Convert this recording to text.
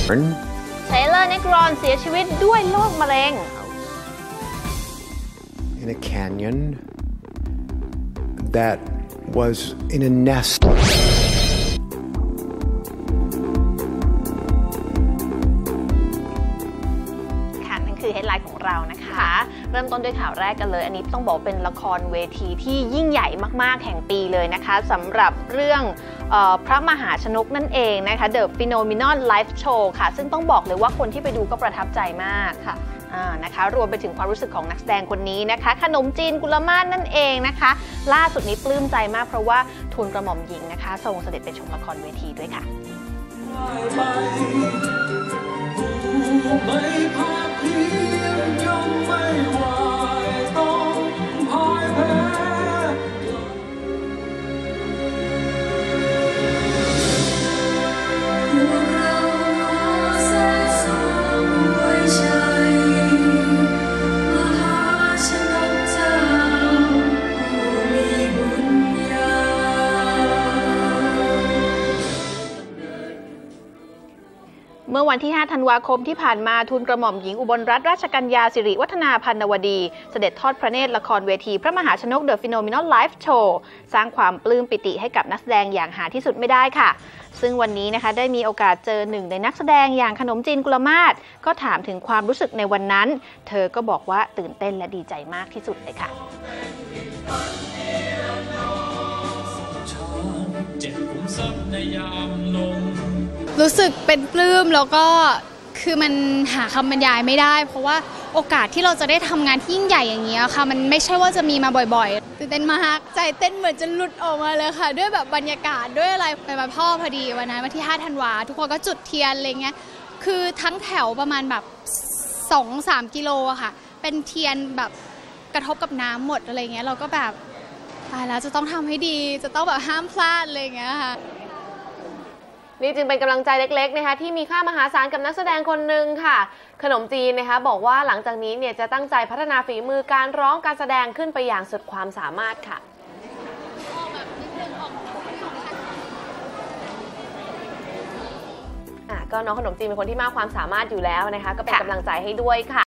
Taylor Negron เสียชีวิตด้วยโรคมะเร็ง In a canyon that was in a nest. คือ headline ของเรานะคะเริ่มต้นด้วยข่าวแรกกันเลยอันนี้ต้องบอกเป็นละครเวทีที่ยิ่งใหญ่มากๆแห่งปีเลยนะคะสำหรับเรื่องพระมหาชนกนั่นเองนะคะ The Phenomenon Live Show ค่ะซึ่งต้องบอกเลยว่าคนที่ไปดูก็ประทับใจมากค่ะนะคะรวมไปถึงความรู้สึกของนักแสดงคนนี้นะคะขนมจีนกุลมาศนั่นเองนะคะล่าสุดนี้ปลื้มใจมากเพราะว่าทูลกระหม่อมหญิงนะคะทรงเสด็จไปชมละครเวทีด้วยค่ะเมื่อวันที่ 5 ธันวาคมที่ผ่านมาทูลกระหม่อมหญิงอุบลรัตนราชกัญญาสิริวัฒนาพันนวดีเสด็จทอดพระเนตรละครเวทีพระมหาชนก The Phenomenon Live Show สร้างความปลื้มปิติให้กับนักแสดงอย่างหาที่สุดไม่ได้ค่ะซึ่งวันนี้นะคะได้มีโอกาสเจอหนึ่งในนักแสดงอย่างขนมจีนกุลมาศก็ถามถึงความรู้สึกในวันนั้นเธอก็บอกว่าตื่นเต้นและดีใจมากที่สุดเลยค่ะรู้สึกเป็นปลื้มแล้วก็คือมันหาคำบรรยายไม่ได้เพราะว่าโอกาสที่เราจะได้ทำงานที่ยิ่งใหญ่อย่างนี้ค่ะมันไม่ใช่ว่าจะมีมาบ่อยๆตื่นเต้นมากใจเต้นเหมือนจะหลุดออกมาเลยค่ะด้วยแบบบรรยากาศด้วยอะไรไปมาพ่อพอดีวันนั้นวันที่ 5 ธันวาทุกคนก็จุดเทียนอะไรเงี้ยคือทั้งแถวประมาณแบบ 2-3 กิโลอะค่ะเป็นเทียนแบบกระทบกับน้ำหมดอะไรเงี้ยเราก็แบบตายแล้วจะต้องทำให้ดีจะต้องแบบห้ามพลาดอะไรเงี้ยค่ะนี่จึงเป็นกำลังใจเล็กๆนะคะที่มีค่ามหาศาลกับนักแสดงคนหนึ่งค่ะขนมจีนนะคะบอกว่าหลังจากนี้เนี่ยจะตั้งใจพัฒนาฝีมือการร้องการแสดงขึ้นไปอย่างสุดความสามารถค่ะก็น้องขนมจีนเป็นคนที่มากความสามารถอยู่แล้วนะคะก็เป็นกำลังใจให้ด้วยค่ะ